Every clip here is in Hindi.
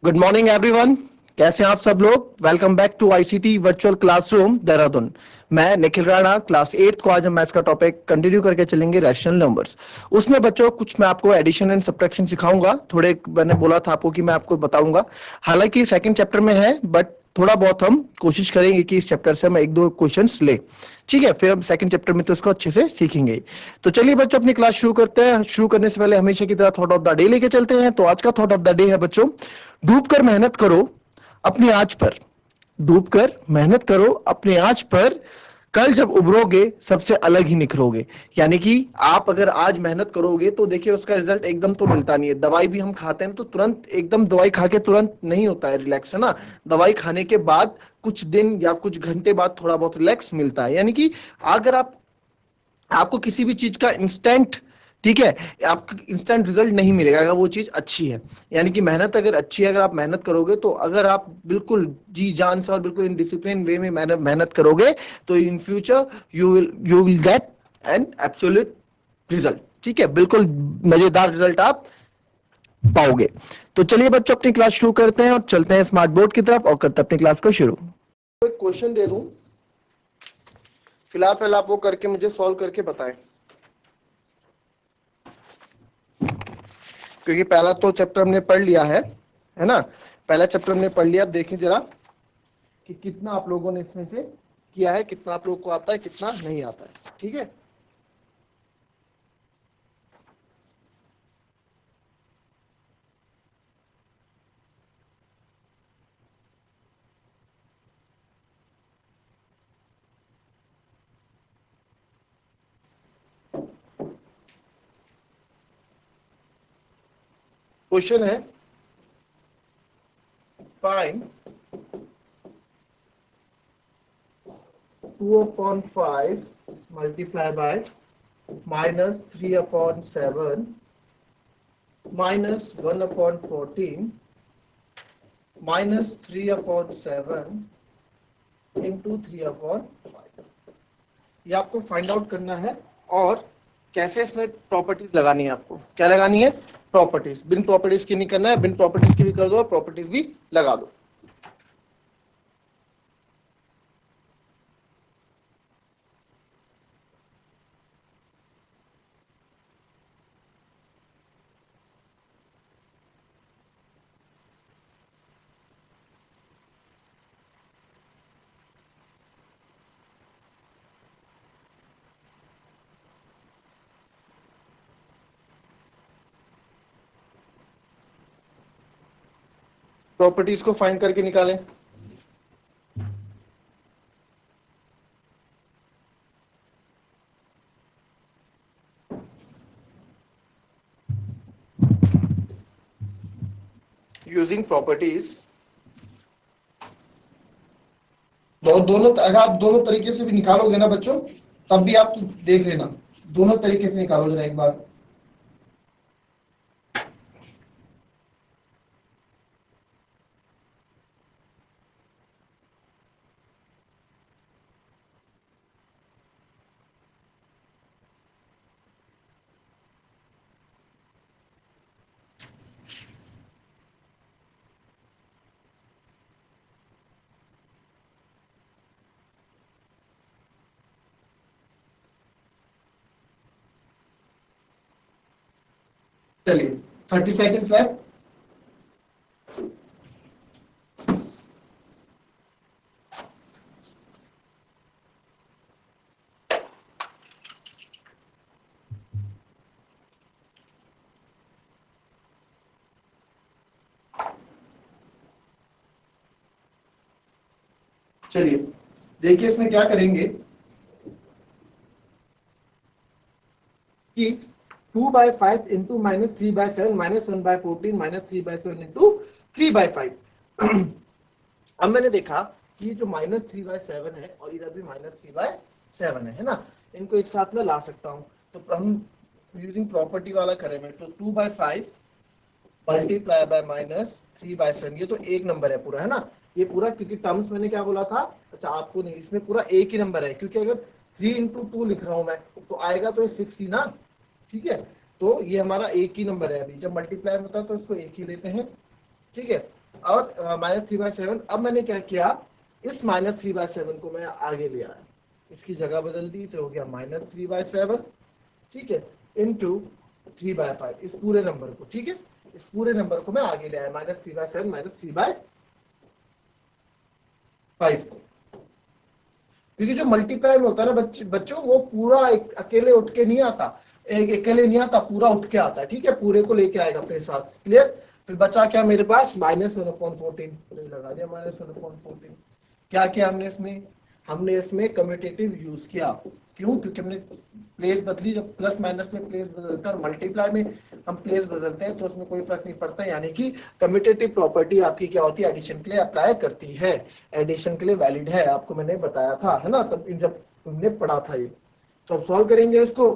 Good morning everyone. कैसे हैं आप सब लोग? Welcome back to ICT virtual classroom Dehradun. मैं निखिल राणा, क्लास 8 को आज हम मैथ्स का टॉपिक कंटिन्यू करके चलेंगे, रैशनल नंबर्स। उसमें बच्चों कुछ मैं आपको एडिशन एंड सब्ट्रैक्शन सिखाऊंगा। थोड़े मैंने बोला था आपको कि मैं आपको बताऊंगा, हालांकि सेकंड चैप्टर में है, बट थोड़ा बहुत हम कोशिश करेंगे कि इस चैप्टर से हम एक दो क्वेश्चंस ले। ठीक है, फिर हम सेकंड चैप्टर में तो इसको अच्छे से सीखेंगे। तो चलिए बच्चों, अपनी क्लास शुरू करते हैं। शुरू करने से पहले हमेशा की तरह थॉट ऑफ द डे लेके चलते हैं। तो आज का थॉट ऑफ द डे है बच्चों, डूब कर मेहनत करो अपनी आंच पर। डूब कर मेहनत करो अपनी आंच पर, कल जब उभरोगे सबसे अलग ही निखरोगे। यानी कि आप अगर आज मेहनत करोगे तो देखिए उसका रिजल्ट एकदम तो मिलता नहीं है। दवाई भी हम खाते हैं तो तुरंत एकदम दवाई खा के तुरंत नहीं होता है रिलैक्स, है ना। दवाई खाने के बाद कुछ दिन या कुछ घंटे बाद थोड़ा बहुत रिलैक्स मिलता है। यानी कि अगर आपको किसी भी चीज का इंस्टेंट, ठीक है, आपको इंस्टेंट रिजल्ट नहीं मिलेगा अगर वो चीज अच्छी है। यानी कि मेहनत अगर अच्छी है, अगर आप मेहनत करोगे, तो अगर आप बिल्कुल जी जान से और बिल्कुल इन डिसिप्लिन वे में मेहनत करोगे तो in future you will get an absolute result. ठीक है, बिल्कुल मजेदार रिजल्ट आप पाओगे। तो चलिए बच्चों, अपनी क्लास शुरू करते हैं और चलते हैं स्मार्ट बोर्ड की तरफ और करते हैं अपनी क्लास को शुरू। एक क्वेश्चन दे दूं, फिलहाल पहले आप वो करके मुझे सॉल्व करके बताएं, क्योंकि पहला तो चैप्टर हमने पढ़ लिया है ना। पहला चैप्टर हमने पढ़ लिया। अब देखें जरा कि कितना आप लोगों ने इसमें से किया है, कितना आप लोगों को आता है, कितना नहीं आता है। ठीक है, क्वेश्चन है फाइंड 2/5 मल्टीप्लाई बाय -3/7 -1/14 -3/7 इंटू 3/5। ये आपको फाइंड आउट करना है। और कैसे इसमें प्रॉपर्टीज लगानी है, आपको क्या लगानी है? प्रॉपर्टीज। बिन प्रॉपर्टीज की नहीं करना है, बिन प्रॉपर्टीज की भी कर दो और प्रॉपर्टीज भी लगा दो। प्रॉपर्टीज को फाइंड करके निकालें। यूजिंग प्रॉपर्टीज, दोनों अगर आप दोनों तरीके से भी निकालोगे ना बच्चों, तब भी आप देख लेना, दोनों तरीके से निकालो जरा एक बार। चलिए 30 सेकेंड्स लेफ्ट। चलिए देखिए इसमें क्या करेंगे कि 2/5 इंटू -3/7 -1/14 -3/7 इंटू 3/5। अब मैंने देखा कि जो -3/7 है और इधर भी -3/7 है ना, इनको एक साथ में ला सकता हूं। तो हम यूजिंग प्रॉपर्टी वाला करें मैं, तो 2/5 मल्टीप्लाई बाय -3/7, ये तो एक नंबर है पूरा, है ना। ये पूरा, क्योंकि टर्म्स मैंने क्या बोला था, अच्छा आपको नहीं, इसमें पूरा एक ही नंबर है, क्योंकि अगर 3 × 2 लिख रहा हूं मैं तो आएगा तो 6 ही ना। ठीक है, तो ये हमारा एक ही नंबर है। अभी जब मल्टीप्लाई होता है तो इसको एक ही लेते हैं। ठीक है, और -3/7। अब मैंने क्या किया, इस -3/7 को मैं आगे ले आया, इसकी जगह बदल दी तो हो गया -3/7, ठीक है, इंटू 3/5, इस पूरे नंबर को, ठीक है, इस पूरे नंबर को मैं आगे ले आया, -3/7 -3/5 को। क्योंकि जो मल्टीप्लाई में होता है ना बच्चों, वो पूरा एक अकेले उठ के नहीं आता, एक अकेले नहीं आता, पूरा उठ के आता है, ठीक है, पूरे को लेके आएगा अपने साथ। क्लियर? फिर बचा क्या मेरे पास, -1/14, लगा दिया -1/14। क्या किया हमने इसमें, हमने इसमें कम्यूटेटिव यूज किया। क्यों? क्योंकि हमने प्लेस बदली, जब प्लस माइनस में प्लेस बदलता है और मल्टीप्लाई में हम प्लेस बदलते हैं तो उसमें कोई फर्क नहीं पड़ता, यानी कि कम्यूटेटिव प्रॉपर्टी आपकी क्या होती है, एडिशन के लिए अप्लाई करती है, एडिशन के लिए वैलिड है, आपको मैंने बताया था, है ना, तब जब तुमने पढ़ा था ये। तो अब सॉल्व करेंगे इसको।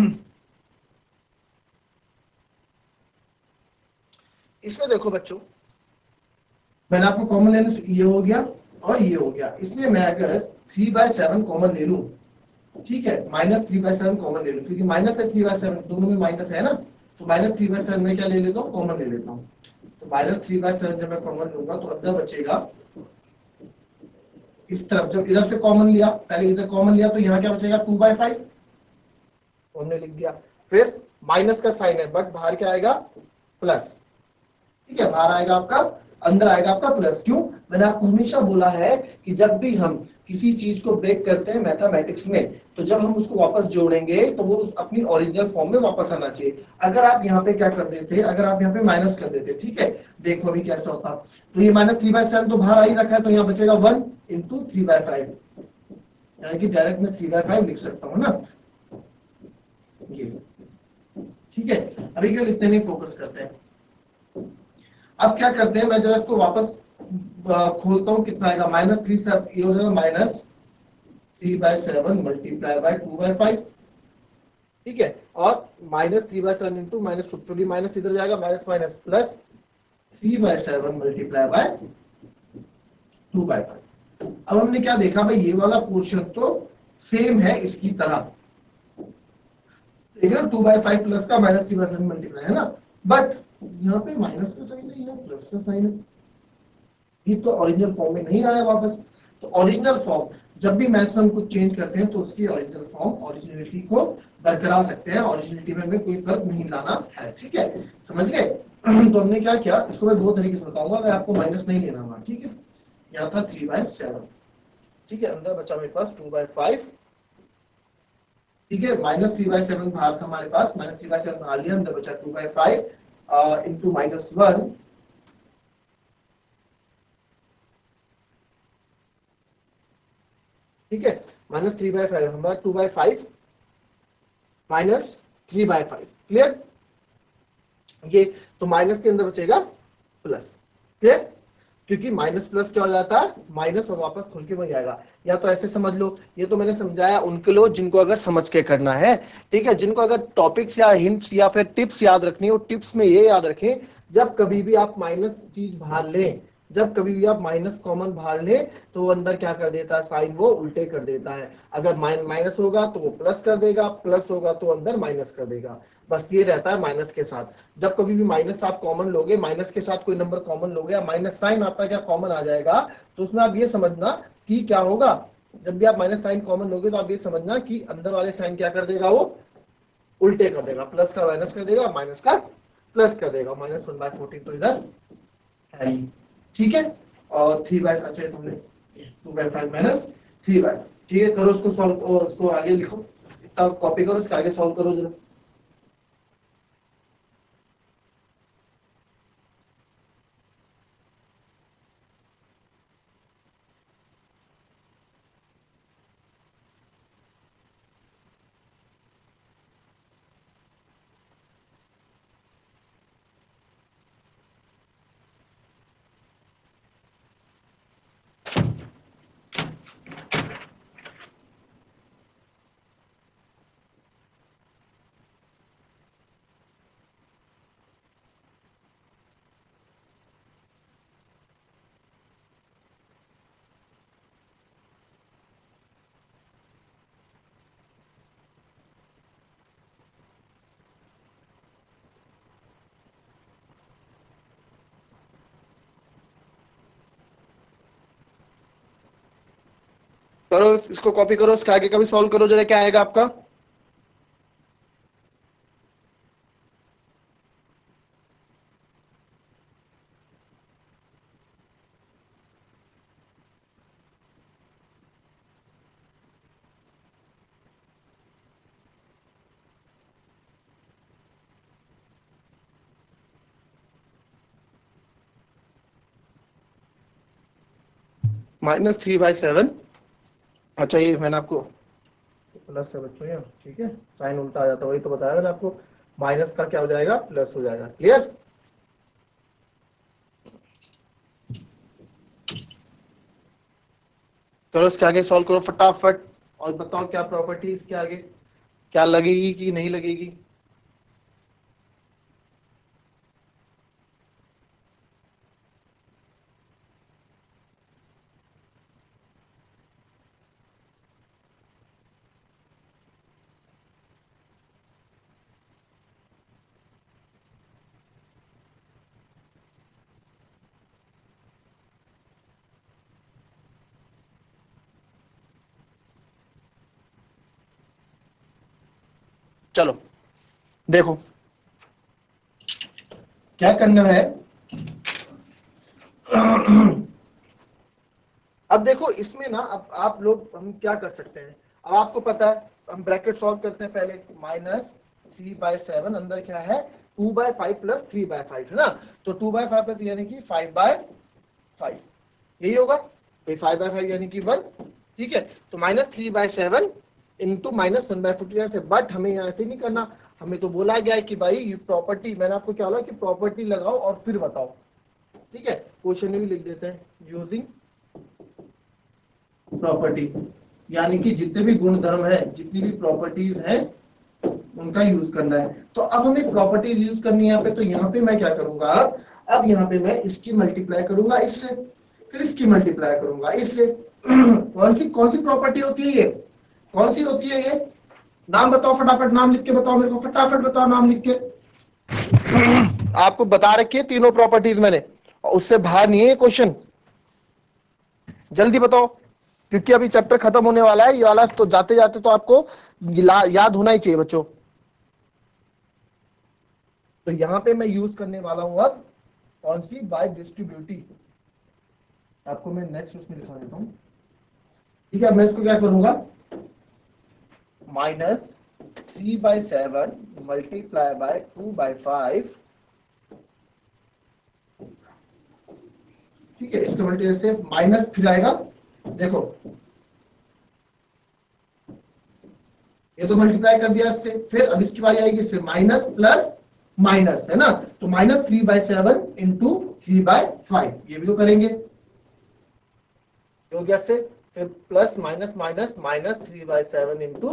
इसमें देखो बच्चों, मैंने आपको कॉमन लेने से ये हो गया और ये हो गया, इसमें मैं अगर 3/7 कॉमन ले लूं, ठीक है, -3/7 कॉमन ले लूं, क्योंकि माइनस है 3/7, दोनों में माइनस है ना, तो -3/7 में क्या ले लेता हूँ, कॉमन ले लेता हूँ। तो -3/7 जब मैं कॉमन लूंगा तो अंदर बचेगा, इस तरफ जब इधर से कॉमन लिया, पहले इधर कॉमन लिया तो यहाँ क्या बचेगा, 2/5, हमने लिख दिया। फिर माइनस का साइन है बट बाहर क्या आएगा, प्लस, ठीक है, बाहर आएगा आपका, अंदर आएगा आपका प्लस। क्यों? मैंने आपको हमेशा बोला है कि जब भी हम किसी चीज को ब्रेक करते हैं मैथमेटिक्स में, तो जब हम उसको वापस जोड़ेंगे तो वो अपनी ओरिजिनल फॉर्म में वापस आना चाहिए। अगर आप यहाँ पे क्या कर देते, अगर आप यहाँ पे माइनस कर देते, ठीक है, देखो अभी कैसा होता, तो ये -3/7 तो बाहर आ ही रखा है, तो यहाँ बचेगा 1 × 3/5, यानी कि डायरेक्ट मैं 3/5 लिख सकता हूँ ना, ये, ठीक है। अभी क्यों इतने नहीं फोकस करते हैं, अब क्या करते हैं, मैं जरा इसको वापस खोलता हूं, कितना आएगा, -3/7, ये हो जाएगा -3/7 मल्टीप्लाई बाय 2/5, ठीक है, और -3/7 इंटू माइनस, माइनस इधर जाएगा, minus minus plus 3/7 multiply by 2/5। अब हमने क्या देखा भाई, ये वाला पोर्शन तो सेम है इसकी तरह, ठीक है ना, 2/5 प्लस का -3/7 मल्टीप्लाई है ना, बट यहाँ पे माइनस का साइन है, यहाँ प्लस का साइन है, ये तो ओरिजिनल फॉर्म में नहीं आया वापस। तो ओरिजिनल फॉर्म, जब भी मैथ्स में हम कुछ चेंज करते हैं तो उसकी ओरिजिनल फॉर्म, ओरिजिनलिटी को बरकरार रखते हैं, ओरिजिनलिटी में हमें कोई फर्क नहीं लाना है, ठीक है, समझ गए? तो हमने क्या किया, इसको मैं दो तरीके से बताऊंगा, अगर आपको माइनस नहीं लेना हुआ, ठीक है, यहाँ था 3/7, ठीक है, अंदर बचा मेरे पास 2/5, ठीक है, -3/7 बाहर था हमारे पास, -3/7 बाहर लिया, अंदर बचा 2/5 इंटू -1, ठीक है, -3/5 हमारा 2/5 -3/5, क्लियर? ये तो माइनस के अंदर बचेगा प्लस, क्लियर? क्योंकि माइनस प्लस क्या हो जाता है, माइनस, और वापस खुल के वही आएगा। या तो ऐसे समझ लो, ये तो मैंने समझाया उनके लोग जिनको अगर समझ के करना है, ठीक है, जिनको अगर टॉपिक्स या हिंट्स या फिर टिप्स याद रखनी हो, टिप्स में ये याद रखें, जब कभी भी आप माइनस चीज बाहर लें, जब कभी भी आप माइनस कॉमन बाहर लें तो वो अंदर क्या कर देता है, साइन वो उल्टे कर देता है। अगर माइनस होगा तो वो प्लस कर देगा, प्लस होगा तो अंदर माइनस कर देगा, बस ये रहता है माइनस के साथ। जब कभी भी माइनस आप कॉमन लोगे, माइनस के साथ कोई नंबर कॉमन लोगे, या माइनस साइन आपका क्या कॉमन आ जाएगा, तो उसमें आप ये समझना कि क्या होगा, जब भी आप माइनस साइन कॉमन लोगे तो आप ये समझना कि अंदर वाले साइन क्या कर देगा, वो उल्टे कर देगा, प्लस का माइनस कर देगा, माइनस का प्लस कर देगा, -1/14 तो इधर है ही, ठीक है। और 3/, अच्छा तुमने 2/5 -3/, ठीक है, करो उसको सॉल्व, उसको आगे लिखो, इतना कॉपी करो, इसके आगे सॉल्व करो जरा। करो इसको, कॉपी करो, इसके आगे का भी सॉल्व करो जरा, क्या आएगा आपका। -3/7। अच्छा ये मैंने आपको प्लस है बच्चों यहाँ, ठीक है, साइन उल्टा आ जाता है, वही तो बताया मैंने आपको, माइनस का क्या हो जाएगा, प्लस हो जाएगा। क्लियर। चलो इसके आगे सॉल्व करो फटाफट और बताओ क्या प्रॉपर्टी इसके आगे, क्या लगेगी कि नहीं लगेगी। चलो देखो क्या करना है। अब देखो इसमें ना, अब आप लोग, हम क्या कर सकते हैं, अब आपको पता है, हम ब्रैकेट सॉल्व करते हैं पहले। -3/7 अंदर क्या है, 2/5 प्लस 3/5 है ना, तो 2/5 प्लस यानी कि 5/5, यही होगा भाई, 5/5 यानी कि 1। ठीक है, तो -3/7 इंटू -1/14 से, बट हमें यहाँ ऐसे नहीं करना, हमें तो बोला गया है कि भाई ये प्रॉपर्टी, मैंने आपको क्या बोला कि प्रॉपर्टी लगाओ और फिर बताओ। ठीक है, क्वेश्चन में भी लिख देते हैं, यूजिंग प्रॉपर्टी, यानी कि जितने भी गुणधर्म है, जितनी भी प्रॉपर्टीज हैं, उनका यूज करना है। तो अब हमें प्रॉपर्टीज यूज करनी है यहाँ पे, तो यहाँ पे मैं क्या करूंगा, अब यहाँ पे मैं इसकी मल्टीप्लाई करूंगा इससे, फिर इसकी मल्टीप्लाई करूंगा इससे। कौन सी प्रॉपर्टी होती है ये, कौन सी होती है ये, नाम बताओ फटाफट, नाम लिख के बताओ मेरे को, फटाफट बताओ नाम लिख के। आपको बता रखी है तीनों प्रॉपर्टीज मैंने, उससे बाहर नहीं है ये क्वेश्चन, जल्दी बताओ, क्योंकि अभी चैप्टर खत्म होने वाला है ये वाला, तो जाते जाते तो आपको याद होना ही चाहिए बच्चों। तो यहां पे मैं यूज करने वाला हूं अब कौन सी, बाय डिस्ट्रीब्यूटिव, आपको मैं नेक्स्ट उसमें लिखा देता हूं। ठीक है, मैं इसको क्या करूंगा, -3/7 मल्टीप्लाई बाय 2/5। ठीक है, इसके मल्टीप्लाई से माइनस फिर आएगा, देखो ये तो मल्टीप्लाई कर दिया इससे, फिर अब इसकी बारी आएगी इससे, माइनस प्लस माइनस है ना, तो -3/7 इंटू 3/5, ये भी तो करेंगे, हो गया इससे, फिर plus minus minus -3/7 into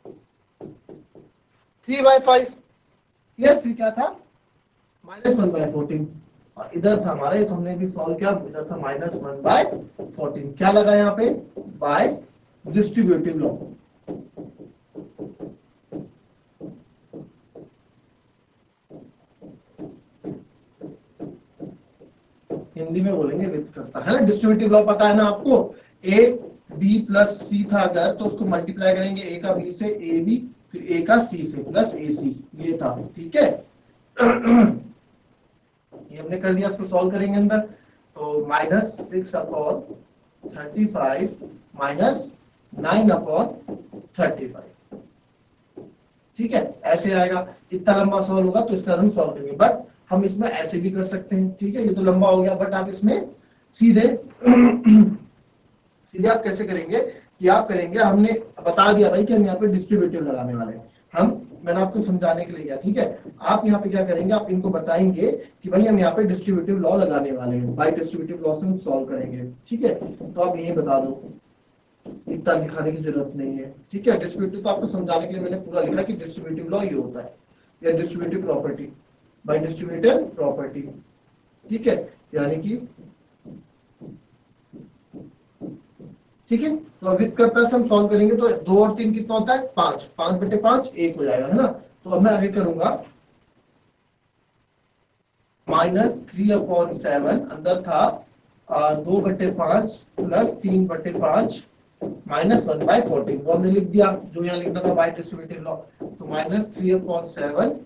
3/5। Clear, फिर क्या था, -1/14, और इधर था हमारा, ये तो हमने भी सॉल्व किया, इधर था -1/14, क्या लगा यहाँ पे, बाय डिस्ट्रीब्यूटिव लॉ। हिंदी में बोलेंगे विथ करता है ना, डिस्ट्रीब्यूटिव लॉ पता है ना आपको, ए बी प्लस सी था अगर, तो उसको मल्टीप्लाई करेंगे ए का बी से, ए बी, फिर ए का सी से, प्लस ए सी, ये था। ठीक है, ये हमने कर दिया, इसको सॉल्व करेंगे अंदर, तो -6/35 -9/35। ठीक है, ऐसे आएगा, इतना लंबा सॉल्व होगा तो इसका हम सॉल्व करेंगे, बट हम इसमें ऐसे भी कर सकते हैं। ठीक है, ये तो लंबा हो गया, बट आप इसमें सीधे सीधे आप कैसे करेंगे कि आप करेंगे, हमने बता दिया भाई कि हम यहाँ पे डिस्ट्रीब्यूटिव लगाने वाले हैं, मैंने आपको समझाने के लिए किया। ठीक है, आप यहाँ पे क्या करेंगे, आप इनको बताएंगे कि भाई हम यहाँ पे डिस्ट्रीब्यूटिव लॉ लगाने वाले हैं, बाय डिस्ट्रीब्यूटिव लॉ से हम सॉल्व करेंगे। ठीक है, तो आप यही बता दो, इतना दिखाने की जरूरत नहीं है। ठीक है, डिस्ट्रीब्यूटिव तो आपको समझाने के लिए मैंने पूरा लिखा कि डिस्ट्रीब्यूटिव लॉ ये होता है, या distributive property, by distributive property. ठीक है, यानी कि ठीक है, तो विद करता से हम सॉल्व करेंगे, तो 2 और 3 कितना होता है, 5, 5/5 1 हो जाएगा, है ना। तो अब मैं आगे करूंगा, -3/7 अंदर था 2/5 प्लस 3/5 -1/14 वो हमने लिख दिया, जो यहाँ लिखना था बाय डिस्ट्रीब्यूटिव लॉ। तो -3/7,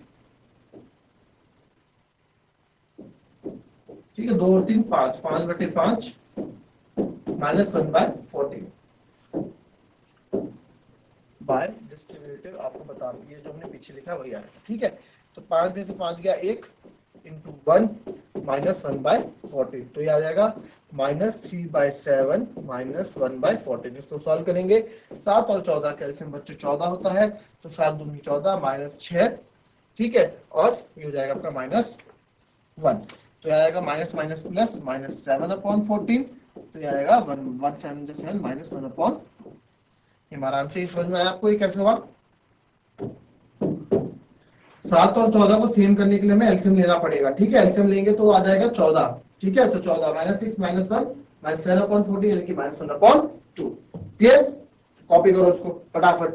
ठीक है, 2 और 3 5, 5/5 -1/14 बाय डिस्ट्रीब्यूटिव। आपको बता दूं ये जो हमने पीछे लिखा वही आएगा, ठीक है। तो 5 में से 5 गया 1 इंटू 1 -1/14, तो ये आ जाएगा -3/7 -1/14। इसको सॉल्व करेंगे, 7 और 14 कैल्शियम बच्चों 14 होता है, तो 7 दूनी 14 -6, ठीक है, और ये हो जाएगा आपका -1, तो ये आएगा माइनस माइनस प्लस -7/14, तो ये आएगा 1/7 -1/2। ये हमारा आंसर समझ में आया आपको, ये कैसे हुआ। 7 और 14 को सेम करने के लिए हमें एलसीएम लेना पड़ेगा, ठीक है। एलसीएम लेंगे तो आ जाएगा 14, ठीक है। तो 14 -6 -1 -7/14 यानी कि -1/2। क्लियर, कॉपी करो उसको फटाफट।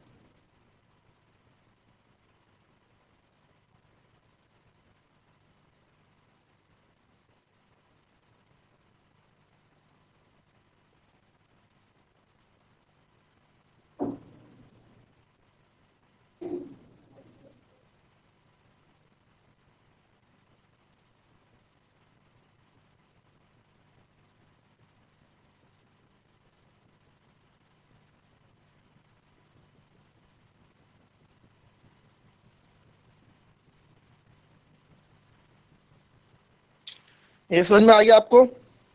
ये समझ में आ गया आपको।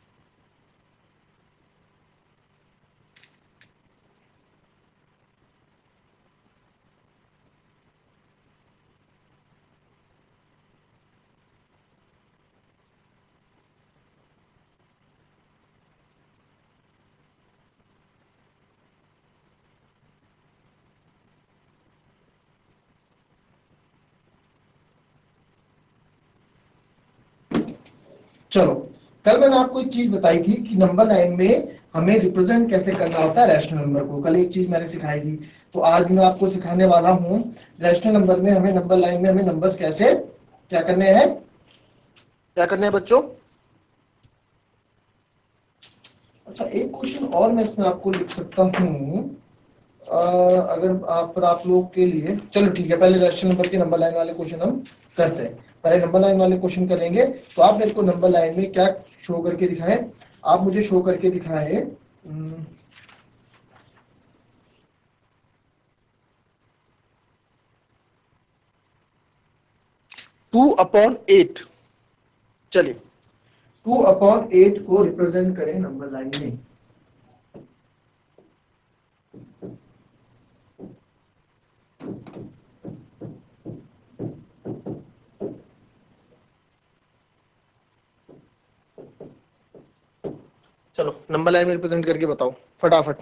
चलो, कल मैंने आपको एक चीज बताई थी कि नंबर लाइन में हमें रिप्रेजेंट कैसे करना होता है रैशनल नंबर को। कल एक चीज मैंने सिखाई थी, तो आज मैं आपको सिखाने वाला हूँ रैशनल नंबर में हमें नंबर लाइन में हमें नंबर्स कैसे क्या करने हैं, क्या करने हैं बच्चों। अच्छा, एक क्वेश्चन और मैं इसमें आपको लिख सकता हूँ, अगर आप लोग के लिए। चलो ठीक है, पहले रैशनल नंबर के नंबर लाइन वाले क्वेश्चन हम करते हैं। पहले नंबर लाइन वाले क्वेश्चन करेंगे, तो आप मेरे को नंबर लाइन में क्या शो करके दिखाएं। आप मुझे शो करके दिखाएं 2/8। चलिए, 2/8 को रिप्रेजेंट करें नंबर लाइन में। चलो नंबर लाइन में रिप्रेजेंट करके बताओ फटाफट।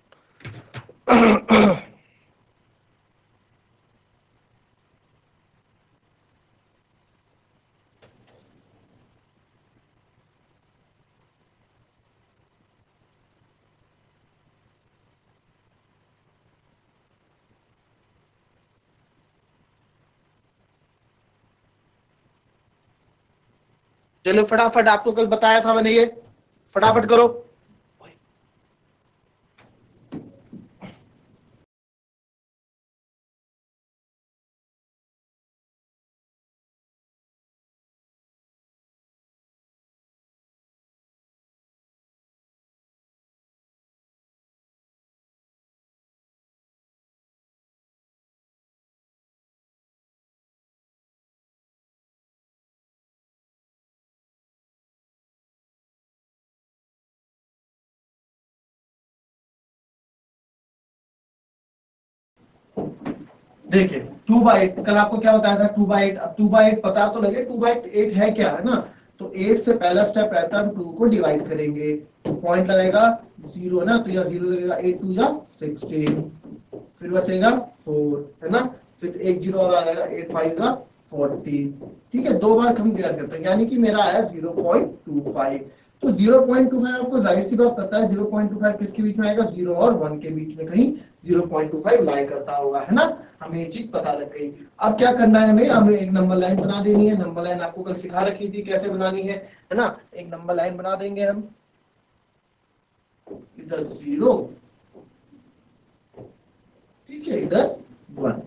चलो फटाफट, आपको कल बताया था मैंने, ये फटाफट करो। देखिए 2/8, कल आपको क्या बताया था 2/8। अब 2/8 पता तो लगे 2/8 है क्या, है ना। तो 8 से पहला स्टेप रहता है हम 2 को डिवाइड करेंगे, पॉइंट लगेगा 0 है ना, तो यहाँ 0 लगेगा, 8 2 जा 16, फिर बचेगा 4 है ना, फिर एक 0 और आ जाएगा, 8 5 जा 40, ठीक है। 2 बार कंपेयर करते हैं, यानी कि मेरा आया 0.25। तो 0.25 आपको जाहिर सी बात पता है 0.25 किसके बीच में आएगा, 0 और 1 के बीच में कहीं 0.25 लाई करता होगा, है ना। हमें ये चीज पता लग गई। अब क्या करना है, हमें एक नंबर लाइन बना देनी है। नंबर लाइन आपको कल सिखा रखी थी कैसे बनानी है ना। एक नंबर लाइन बना देंगे हम, इधर 0 ठीक है, इधर 1,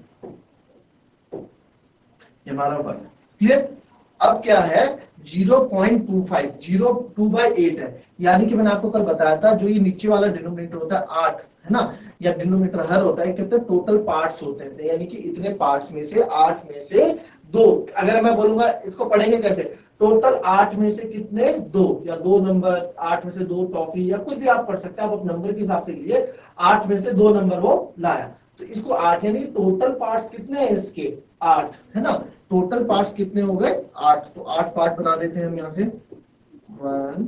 ये हमारा 1। क्लियर? अब क्या है, 0.25, 0.2/8 है, यानी कि मैंने आपको कल बताया था जो ये नीचे वाला डिनोमिनेटर होता है 8 है ना, या डिनोमिनेटर हर होता है, कितने टोटल पार्ट्स होते हैं, यानी कि इतने पार्ट्स में से 8 में से 2, अगर मैं बोलूंगा इसको पढ़ेंगे कैसे, टोटल 8 में से कितने 2, या 2 नंबर, 8 में से 2 टॉफी, या कुछ भी आप पढ़ सकते हैं, आप नंबर के हिसाब से लीजिए, 8 में से 2 नंबर वो लाया, तो इसको 8, यानी टोटल पार्ट्स कितने हैं इसके 8 है ना, टोटल पार्ट्स कितने हो गए 8, तो 8 पार्ट बना देते हैं हम यहां से, 1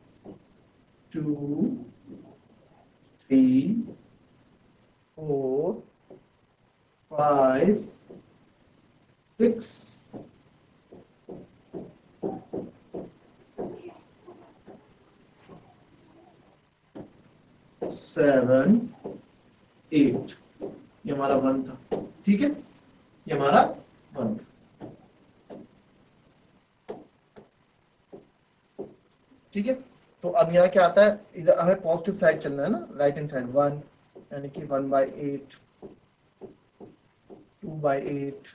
2 3 4 5 6 7 8, ये हमारा 1 था, ठीक है, ये हमारा 1 था, ठीक है। तो अब यहाँ क्या आता है, इधर हमें पॉजिटिव साइड चलना है ना, राइट हैंड साइड 1, यानी कि 1/8, 2/8,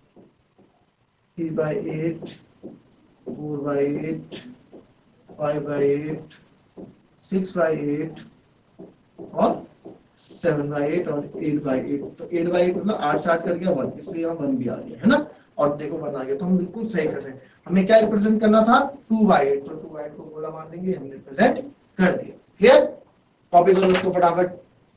3/8, 4/8, 5/8, 6/8 और 7/8 और 8/8, तो 8/8 मतलब 8 से 8 कर गया 1, इसलिए यहाँ 1 भी आ गया है ना, और देखो 1 आ गया, तो हम बिल्कुल सही कर रहे हैं। हमें क्या रिप्रेजेंट करना था 2/8, तो 2/8 को गोला मार देंगे, हमने रिप्रेजेंट कर दिया। क्लियर? कॉपी करो इसको फटाफट।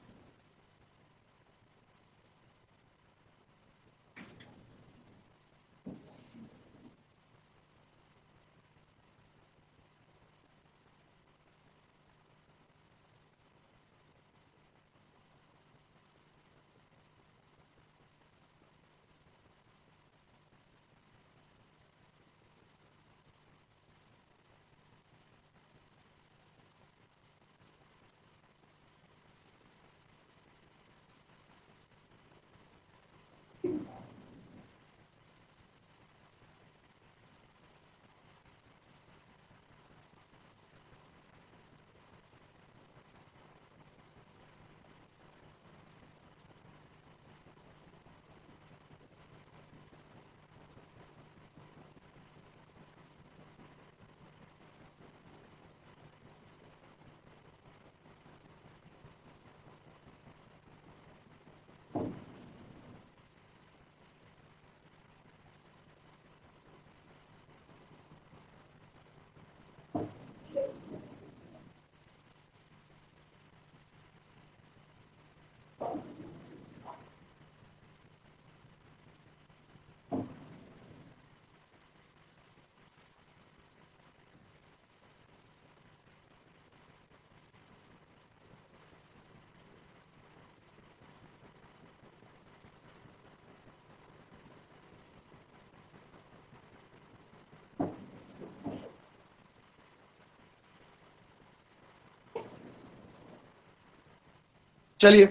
चलिए,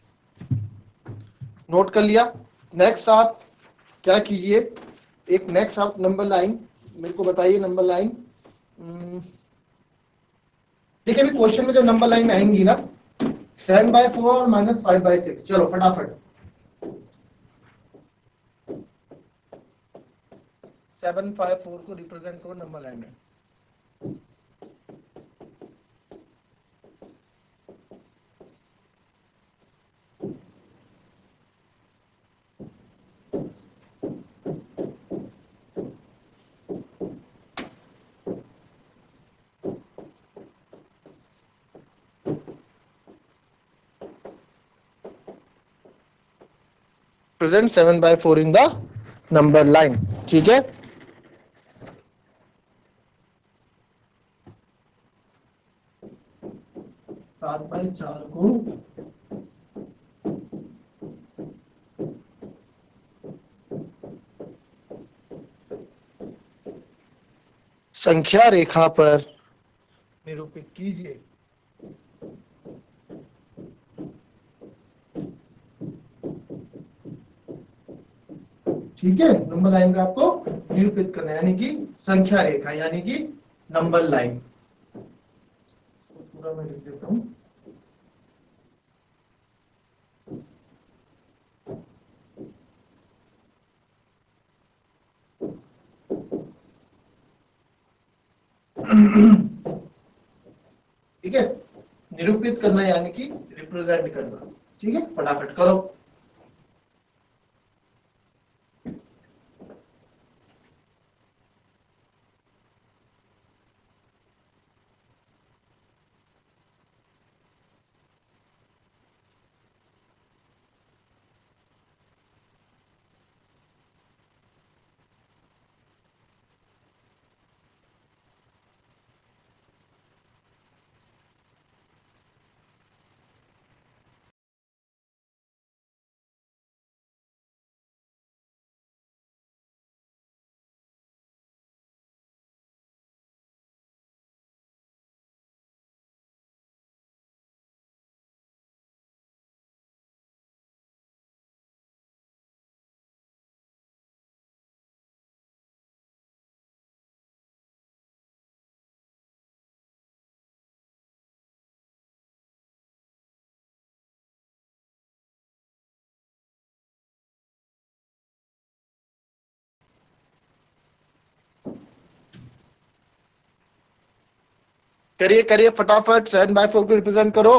नोट कर लिया। नेक्स्ट आप क्या कीजिए, एक नेक्स्ट आप नंबर लाइन मेरे को बताइए, नंबर लाइन देखिए, अभी क्वेश्चन में जब नंबर लाइन आएंगी ना, 7/4 - 5/6, चलो फटाफट 7/4 को रिप्रेजेंट करो नंबर लाइन में। Present 7/4 in the number line, ठीक है। 7/4 को संख्या रेखा पर निरूपित कीजिए। ठीक है, नंबर लाइन का आपको निरूपित करना है, यानी कि संख्या रेखा, यानी कि नंबर लाइन। पूरा मैं लिख देता हूं। ठीक है, निरूपित करना यानी कि रिप्रेजेंट करना। ठीक है, फटाफट करो। करिए करिए फटाफट, 7/4 को रिप्रेजेंट करो।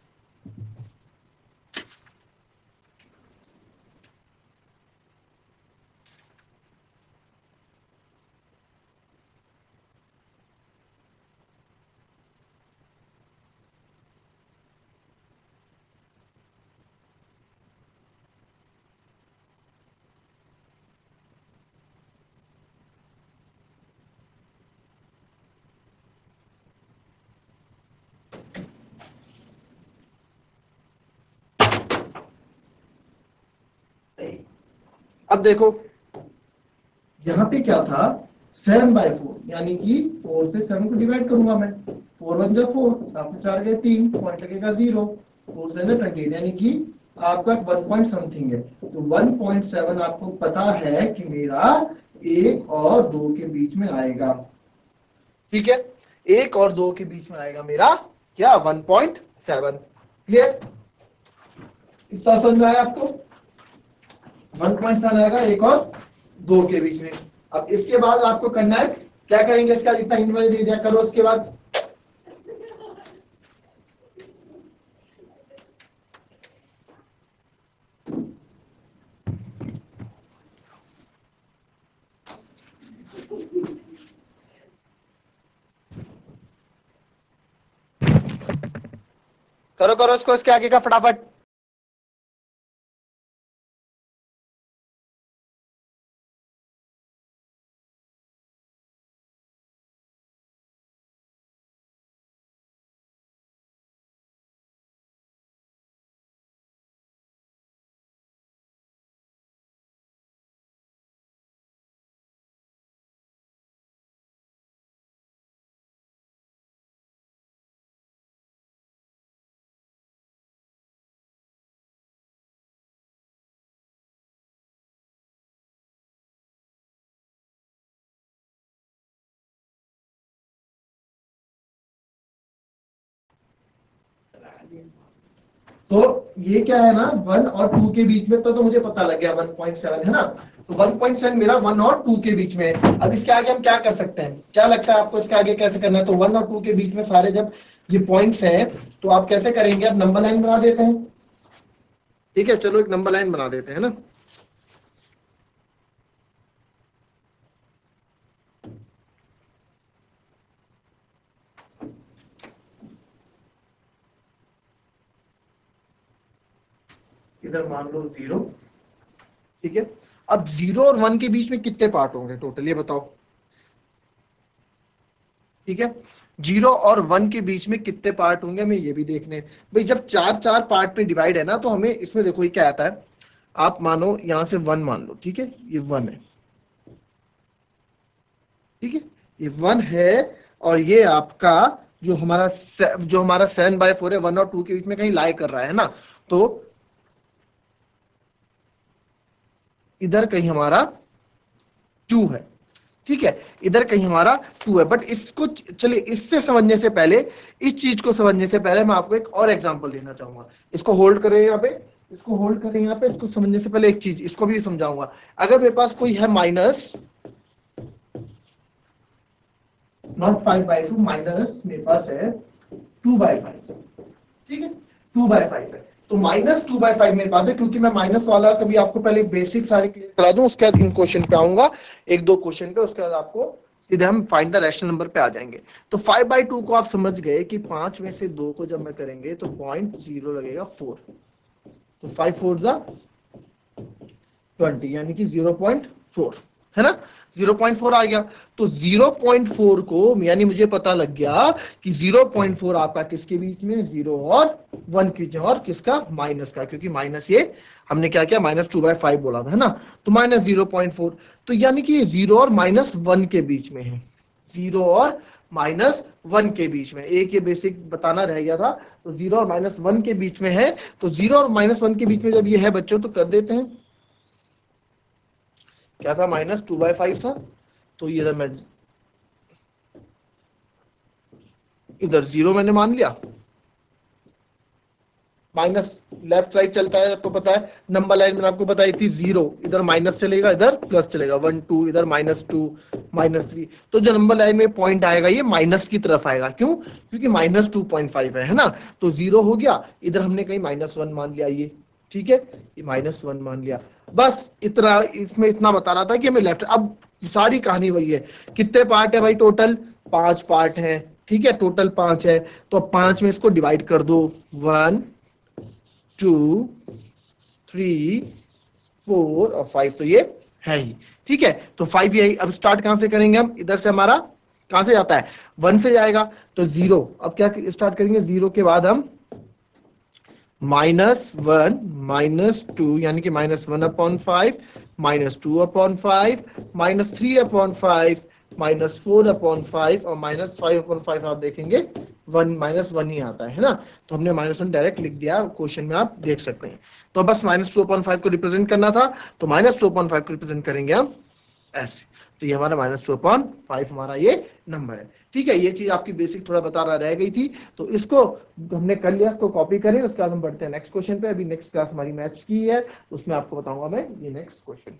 अब देखो यहाँ पे क्या था, 7/4 यानी कि 4 से 7 को डिवाइड करूंगा मैं। 4 1 जा 4, 7 में 4 गए 3, पॉइंट लगेगा 0। 4 7 28 यानी कि आपका 1 पॉइंट समथिंग है। तो 1.7 आपको पता है कि मेरा 1 और 2 के बीच में आएगा। ठीक है, 1 और 2 के बीच में आएगा मेरा क्या, 1.7। क्लियर, इतना समझ में आया आपको? 1.7 आएगा 1 और 2 के बीच में। अब इसके बाद आपको करना है, क्या करेंगे, इसका जितना हिंट मैंने दे दिया करो। उसके बाद करो करो इसको, इसके आगे का फटाफट। तो ये क्या है ना, 1 और 2 के बीच में तो मुझे पता लग गया 1.7 है ना। तो 1.7 मेरा 1 और 2 के बीच में है। अब इसके आगे हम क्या कर सकते हैं, क्या लगता है आपको इसके आगे कैसे करना है? तो 1 और 2 के बीच में सारे जब ये पॉइंट्स हैं तो आप कैसे करेंगे, अब नंबर लाइन बना देते हैं। ठीक है, चलो एक नंबर लाइन बना देते हैं ना। इधर मान लो 0। ठीक है, अब 0 और 1 के बीच में कितने पार्ट होंगे टोटल, ये बताओ। ठीक है, 0 और 1 के बीच में कितने पार्ट होंगे हमें ये भी देखने। भाई जब 4 पार्ट में डिवाइड है ना, तो हमें इसमें देखो ये क्या आता है। आप मानो यहां से 1 मान लो, ठीक है, ये 1 है। ठीक है, ये 1 है। और ये आपका जो हमारा 7/4 है, 1 और 2 के बीच में कहीं लाई कर रहा है ना। तो इधर कहीं हमारा 2 है। ठीक है, इधर कहीं हमारा 2 है। बट इसको चलिए, इससे समझने से पहले, इस चीज को समझने से पहले मैं आपको एक और एग्जांपल देना चाहूंगा। इसको होल्ड करें यहाँ पे, इसको होल्ड करें यहाँ पे। इसको समझने से पहले एक चीज इसको भी समझाऊंगा। अगर मेरे पास कोई है नॉट 5/2 माइनस मेरे पास है 2/5, ठीक है 2/5 है, तो -2/5 मेरे पास है, क्योंकि मैं माइनस वाला कभी आपको पहले बेसिक सारे क्लियर करा दूं, उसके बाद इन क्वेश्चन पे आऊंगा, एक दो क्वेश्चन पे, उसके बाद आपको सीधे हम फाइंड द रैशनल नंबर पे आ जाएंगे। तो 5/2 को आप समझ गए कि 5 में से 2 को जब मैं करेंगे तो 0.0 लगेगा 4, तो 5 4 20 यानी कि 0.4 है ना, 0.4 आ गया। तो 0.4 को यानी मुझे पता लग गया कि 0.4 आपका किसके बीच में, 0 और 1 के बीच में, और किसका, माइनस का, क्योंकि माइनस ये हमने क्या किया, -2/5 बोला था, है ना, तो -0.4, तो यानी कि 0 और -1 के बीच में है, 0 और -1 के बीच में, एक ये बेसिक बताना रह गया था, तो 0 और -1 के बीच में है। तो 0 और -1 के बीच में जब ये है बच्चों, तो कर देते हैं, क्या था, -2/5 था, तो इधर मैं इधर 0 मैंने मान लिया, माइनस लेफ्ट साइड चलता है, आपको पता है नंबर लाइन में आपको बताई थी, 0 इधर माइनस चलेगा, इधर प्लस चलेगा, 1 2 इधर -2 -3, तो जो नंबर लाइन में पॉइंट आएगा ये माइनस की तरफ आएगा, क्यों, क्योंकि -2.5 है ना, तो 0 हो गया, इधर हमने कहीं -1 मान लिया, ये ठीक है, ये -1 मान लिया, बस इतना, इसमें इतना बता रहा था कि हमें लेफ्ट, अब सारी कहानी वही है, कितने पार्ट है भाई, टोटल 5 पार्ट है, ठीक है, टोटल 5 है, तो अब 5 में इसको डिवाइड कर दो, 1 2 3 4 और 5, तो ये है ही, ठीक है, तो 5 यही। अब स्टार्ट कहां से करेंगे हम, इधर से हमारा कहां से जाता है, 1 से जाएगा, तो 0, अब क्या स्टार्ट करेंगे, 0 के बाद हम -1 -2 यानी कि -1/5 -2/5 -3/5 -4/5 और -5/5 आप देखेंगे 1 ही आता है ना, तो हमने -1 डायरेक्ट लिख दिया, क्वेश्चन में आप देख सकते हैं। तो बस -2/5 को रिप्रेजेंट करना था, तो -2/5 को रिप्रेजेंट करेंगे हम ऐसे, तो ये हमारा -2/5 हमारा ये नंबर है, ठीक है, ये चीज आपकी बेसिक थोड़ा बता रहा रह गई थी, तो इसको हमने कर लिया, इसको कॉपी करें, उसके बाद हम बढ़ते हैं नेक्स्ट क्वेश्चन पे। अभी नेक्स्ट क्लास हमारी मैथ्स की है, उसमें आपको बताऊंगा मैं ये नेक्स्ट क्वेश्चन।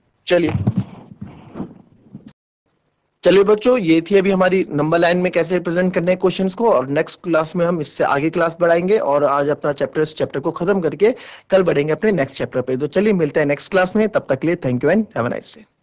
चलिए बच्चों, ये थी अभी हमारी नंबर लाइन में कैसे रिप्रेजेंट करने हैं क्वेश्चंस को, और नेक्स्ट क्लास में हम इससे आगे क्लास बढ़ाएंगे, और आज अपना इस चैप्टर को खत्म करके कल बढ़ेंगे अपने नेक्स्ट चैप्टर पे। तो चलिए मिलते हैं नेक्स्ट क्लास में, तब तक के लिए thank you and have a nice day.